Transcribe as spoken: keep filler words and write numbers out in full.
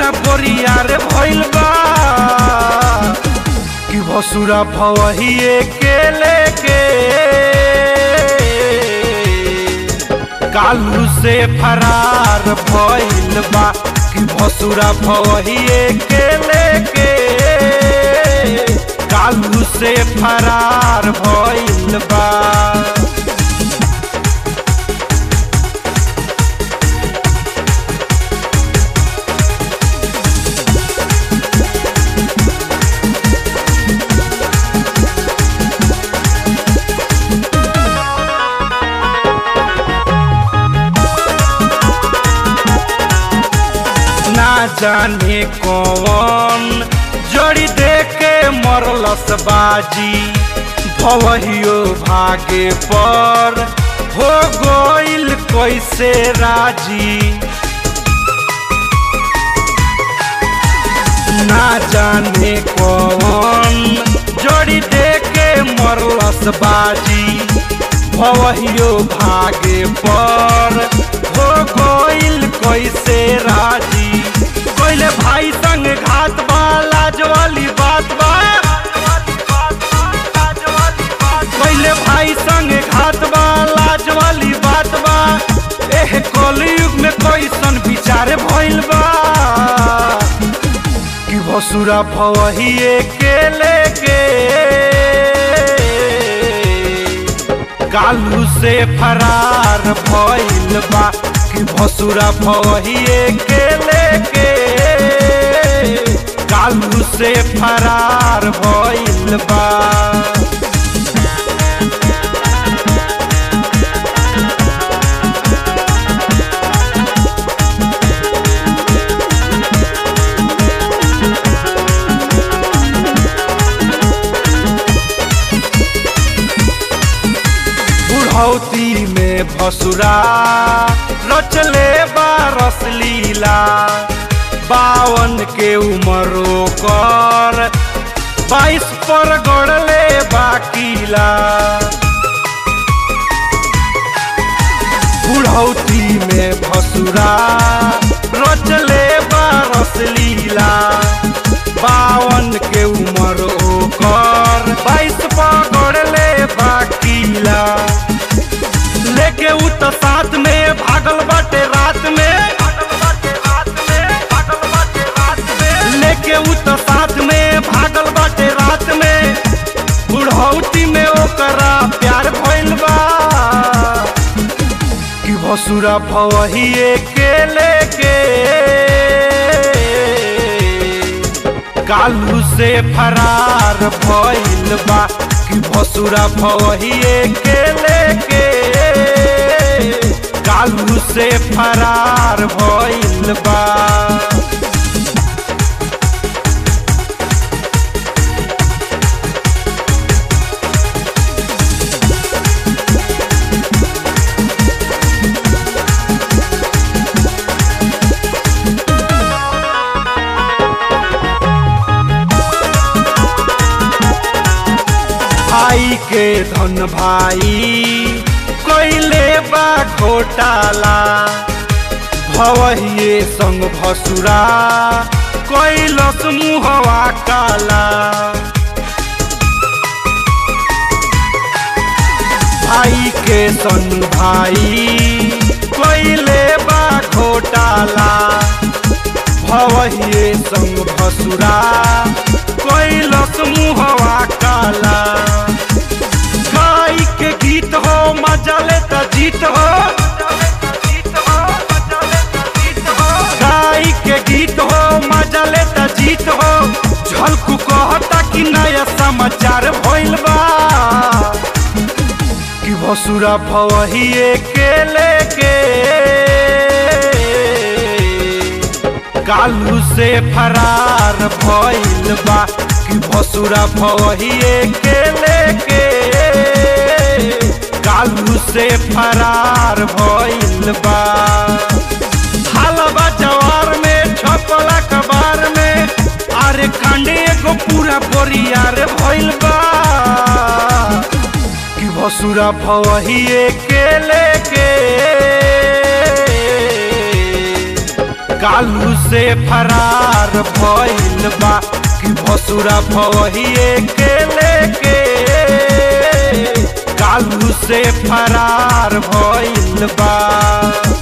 पूरा बोरियार भइल बा कि भसुरा भवहिए के लेके कालू से फरार भइल बा कि भसुरा भवहिए के लेके कालू से फरार भइल बा। ना जाने कौन जड़ी दे के मरलस बाजी भवहियो भागे पर हो गइल कैसे राजी। ना जाने कौन जड़ी दे के मरलस बाजी भवहियो भागे पर हो गइल कैसे राजी। पहले भाई संग घात बा लाज वाली बात बा पहले भाई संग घात बा लाज वाली बात बा। एह कलयुग में कैसन विचार भइल बा कि भसुरा भवहिए के लेके कालू से फरार भइल बा कि भसुरा भवहिए के लेके कालू से फरार भइल बा। बुढ़ौती में भसुरा रचले बारस लीला बावन के उमरो कर बाईस पर गड़ले बाकीला। बुढ़ौती में भसुरा रचले बारस लीला बावन के उमरो कर बाईस पर गड़ले बाकीला। लेके उ तो साथ में भागल बाटे रात में लेके उ तो साथ में भागल बाटे रात में। बुढ़ौती में ओकरा प्यार भइल बा कि भसुरा भवहिए के लेके कालू से फरार भइल बा कि भसुरा भवहिए के लेके कालू से फरार भइल बा। भाई के धन भाई कोइले बा घोटाला भवहिए संग भसुरा कोइलस मुहवा काला। भाई के सन भाई कोइले बा घोटाला भवहिए संग भसुरा कोइलस मुहवा काला। गाई के गीत हो मजा लेता जीत हो गाई के गीत हो मजा लेता जीत हो। झलकू कहता कि नया समाचार भइल बा कि भसुरा भवहिए के लेके कालू से फरार भइल बा कि भसुरा भवहिए के लेके कालू से फरार भइल बा। हालबा जवार में छपल अखबार में अरे कांडे एगो पूरा बोरियार भइल बा कि भसुरा भवहिए के लेके कालू से फरार भइल बा कि भसुरा भवहिए के लेके कालू से फरार भइल बा।